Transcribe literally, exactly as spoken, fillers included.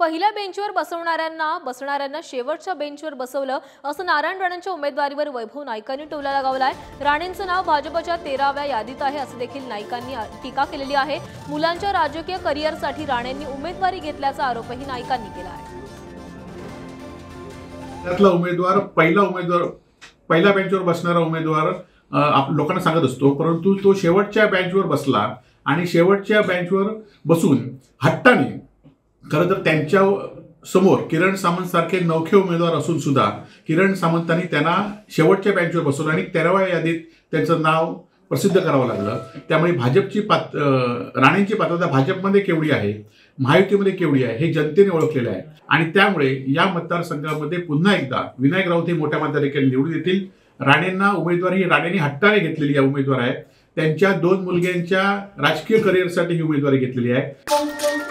पहिल्या बेंचवर बसवणाऱ्यांना बसणाऱ्यांना शेवटच्या बेंचवर बसवलं असं नारायण राणेंच्या उमेदवारीवर वैभव नाईकांनी टोला लगावलाय। राणेंचं नाव भाजपच्या तेराव्या यादीत आहे असं देखील नाईकांनी टीका केलेली आहे। मुलांच्या राजकीय करिअरसाठी राणेंनी उमेदवारी घेतल्याचा आरोपही नाईकांनी केला आहे। त्यातला उमेदवार पहिला उमेदवार पहिल्या बेंचवर बसणारा उमेदवार लोकांना सांगत असतो, परंतु तो शेवटच्या बेंचवर बसला आणि शेवटच्या बेंचवर बसून हट्टाने खरं तर त्यांच्या समोर किरण सामंत सारखे नौखे उमेदवार असून सुद्धा किरण सामंतांनी त्यांना शेवटच्या बेंचवर बसवलं आणि तेराव्या यादीत त्यांचं नाव प्रसिद्ध करावं लागलं। त्यामुळे भाजपची पात राणेंची पात्रता भाजपमध्ये केवढी आहे, महायुतीमध्ये केवढी आहे हे जनतेने ओळखलेलं आहे आणि त्यामुळे या मतदारसंघामध्ये पुन्हा एकदा विनायक राऊत हे मोठ्या मताधिक्याने निवडून येतील। राणेंना उमेदवारी राणेंनी हट्टाने घेतलेली या उमेदवार आहे। त्यांच्या दोन मुलग्यांच्या राजकीय करिअरसाठी ही उमेदवारी घेतलेली आहे।